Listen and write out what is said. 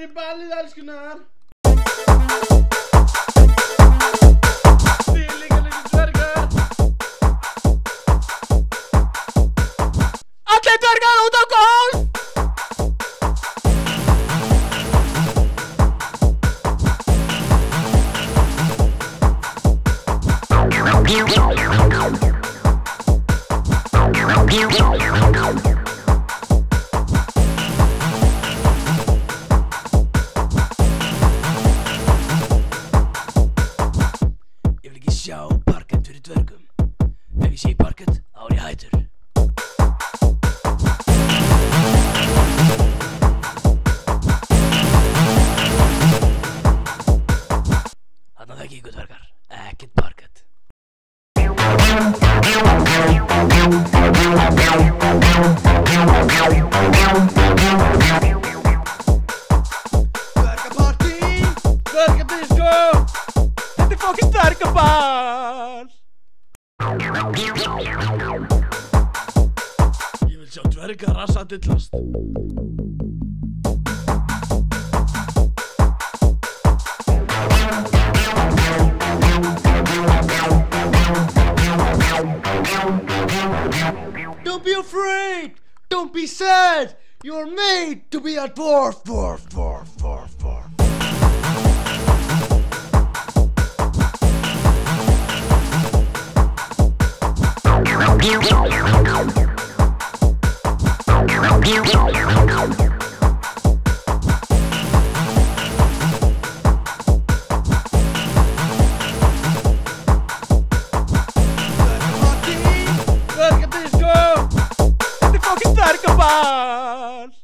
í ballið, elskunar. Þið líka litlu dvergar. Allir dvergar út á gólf. Ég vil ekki sjá parkett fyrir dvergum. Ef ég sé parkett, þá er ég hættur. Þarna þekki ykkur dvergar, ekkert parkett. Dvergapartí, dvergadisco. Þetta fokkin dvergabar. Ég vil sjá dverga rassa dillast. Don't be afraid. Don't be sad. You're made to be a dwarf, dwarf, dwarf, dwarf, dwarf. Dvergadisco. Þetta er fokkin dvergabar.